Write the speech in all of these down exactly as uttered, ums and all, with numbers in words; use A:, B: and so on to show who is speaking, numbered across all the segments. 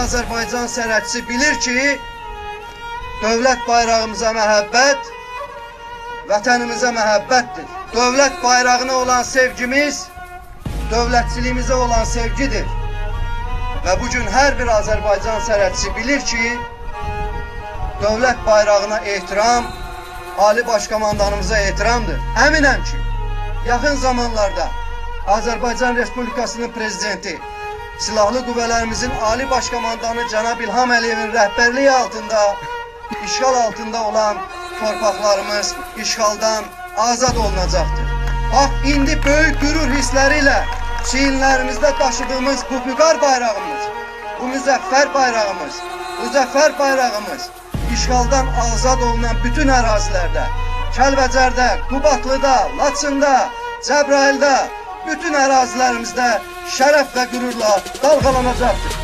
A: Azərbaycan sərhədçisi bilir ki, dövlət bayrağımıza məhəbbət, vətənimizə məhəbbətdir. Dövlət bayrağına olan sevgimiz, dövlətçiliyimizə olan sevgidir. Və bugün hər bir Azərbaycan sərhədçisi bilir ki, dövlət bayrağına ehtiram, Ali Başkomandanımıza ehtiramdır. Əminəm ki, yaxın zamanlarda Azərbaycan Respublikasının prezidenti, Silahlı Qüvvələrimizin Ali Başkomandanı Cənab İlham Əliyevin rəhbərliyi altında, işğal altında olan torpaqlarımız işğaldan azad olunacaqdır. Bax, indi böyük qürur hissləri ilə çiyinlərimizdə daşıdığımız bu füqar bayrağımız, bu müzəffər bayrağımız, bu zəfər bayrağımız işğaldan azad olunan bütün ərazilərdə, Kəlbəcərdə, Qubadlıda, Laçında, Cəbrayılda, bütün ərazilərimizdə şərəf və qürurla dalğalanacaqdır.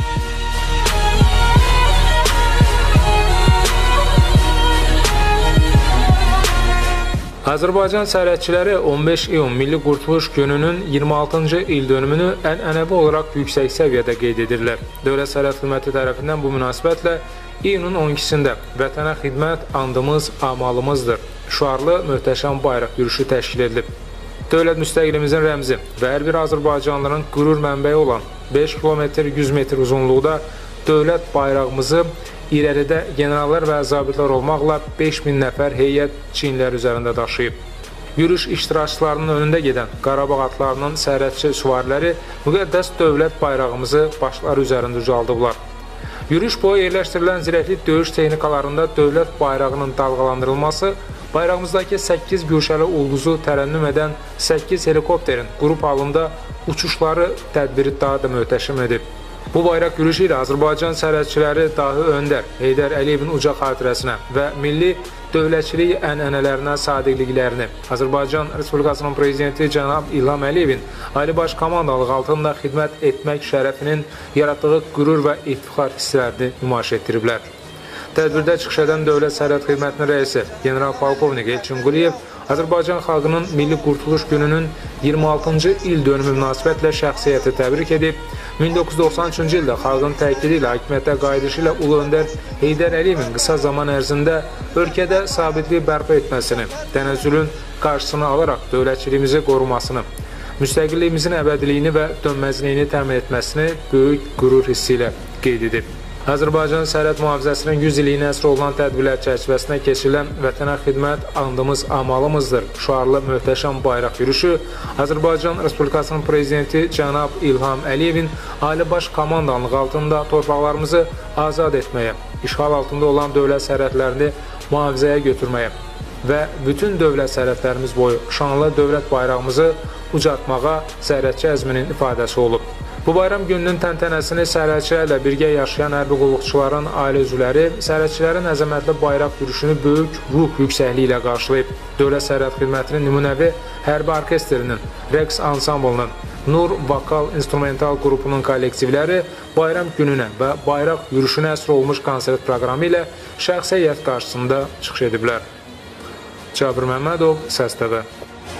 B: Azərbaycan sərhədçiləri on beş iyun Milli Qurtuluş Gününün iyirmi altıncı il dönümünü ənənəvi olaraq yüksək səviyyədə qeyd edirlər. Dövlət Sərhəd Xidməti tərəfindən bu münasibətlə iyunun on ikisində Vətənə xidmət andımız, amalımızdır şüarlı möhtəşəm bayraq yürüyüşü təşkil edilib. Dövlət müstəqiliyimizin rəmzi və hər bir Azərbaycanlıların qürur mənbəyi olan beş kilometr yüz metr uzunluqda dövlət bayrağımızı irəlidə generallar və zabitlər olmaqla beş min nəfər heyət çiyinlər üzərində daşıyıb. Yürüyüş iştirakçılarının önündə gedən Qarabağ atlarının sərhədçi süvariləri müqəddəs dövlət bayrağımızı başları üzərində ucaldıblar. Yürüyüş boyu yerləşdirilən zirəkli döyüş texnikalarında dövlət bayrağının dalğalandırılması, bayrağımızdakı səkkiz güşəli ulduzu tərənnüm edən səkkiz helikopterin qrup halında uçuşları tədbiri daha da möhtəşəm edib. Bu bayraq yürüyüşü ilə Azərbaycan sərhədçiləri Dahi Öndər, Heydər Əliyevin uca xatirəsinə və milli dövlətçilik ənənələrinə sadiqliklərini, Azərbaycan Respublikasının Prezidenti Cənab İlham Əliyevin Ali Baş Komandalığı altında xidmət etmək şərəfinin yaratdığı qürur və iftixar hisslərini nümayiş etdiriblər. Tədbirdə çıxış edən Dövlət Sərhəd Xidmətinin rəisi General Polkovnik Elçin Quliyev Azərbaycan xalqının Milli Qurtuluş Gününün iyirmi altıncı il dönümü münasibətlə şəxsiyyəti təbrik edib, min doqquz yüz doxsan üçüncü ildə xalqın təkidi ilə hakimiyyətə qayıdışı ilə Ulu Öndər Heydər Əliyevin qısa zaman ərzində ölkədə sabitlik bərpa etməsini, tənəzzülün qarşısını alaraq dövlətçiliyimizi qorumasını, müstəqilliyimizin əbədiliyini və dönməzliyini təmin etməsini böyük qürur hissi ilə qeyd edib. Azərbaycan sərhəd mühafizəsinin yüz illiyinə həsr olunan tədbirlər çərçivəsində keçirilən Vətənə xidmət andımız, amalımızdır şüarlı möhtəşəm bayraq yürüyüşü Azərbaycan Respublikasının Prezidenti Cənab İlham Əliyevin Ali Baş Komandanlığı altında torpaqlarımızı azad etməyə, işğal altında olan dövlət sərhədlərini mühafizəyə götürməyə və bütün dövlət sərhədlərimiz boyu şanlı dövlət bayrağımızı ucaltmağa sərhədçi əzminin ifadəsi olub. Bu bayram gününün təntənəsini sərhədçilərlə birgə yaşayan hərbi qulluqçuların ailə üzvləri sərhədçilərin əzəmətli bayraq yürüyüşünü böyük ruh yüksəkliyi ilə qarşılayıb. Dövlət Sərhəd Xidmətinin nümunəvi hərbi orkestrinin, rəqs ansamblının, Nur Vokal İnstrumental qrupunun kollektivləri bayram gününə və bayraq yürüyüşünə həsr olmuş konsert proqramı ilə şəxsi heyət qarşısında çıxış ediblər. Cabir Məmmədov, Səs T V.